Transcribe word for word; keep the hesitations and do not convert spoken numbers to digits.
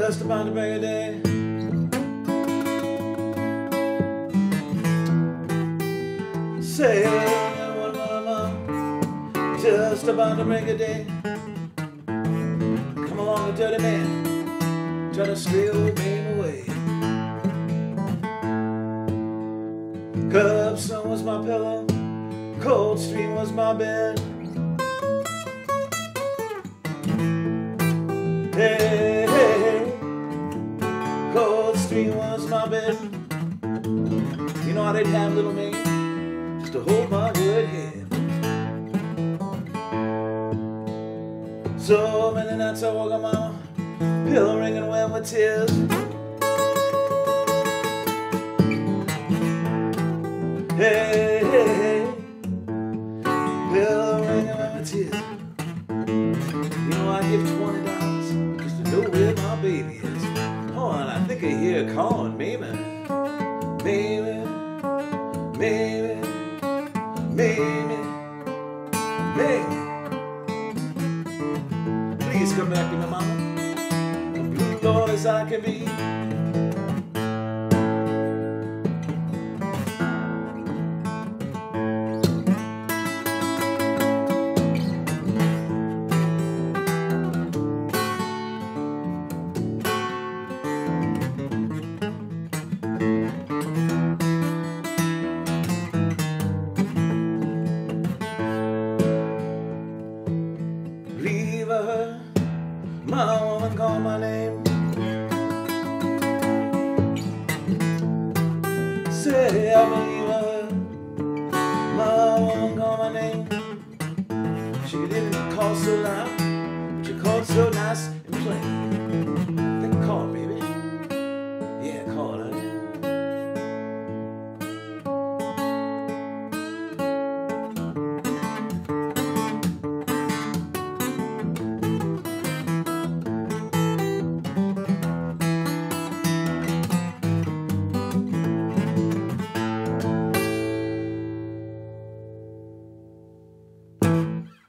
just about to break a day. Say, what mama, just about to break a day. Come along, a dirty man, try to steal Mame away. Curbstone was my pillow, cold stream was my bed. Hey, hey, hey, cold stream was my bed. You know I didn't have little Mame just to hold my good head. So many nights I woke up mama, pillow ringing wet with tears. Hey, hey, hey, pillow ringing wet with tears. You know I give twenty dollars just to know where my baby is. Oh, and I think I hear her calling Mamie, Mamie, Mamie, Mamie, Mamie. Please come back to me, mama. I'm blue Lord as I can be. Leave her, my woman called my name. Say I believe her, my woman called my name. She didn't call so loud, but she called so nice and plain.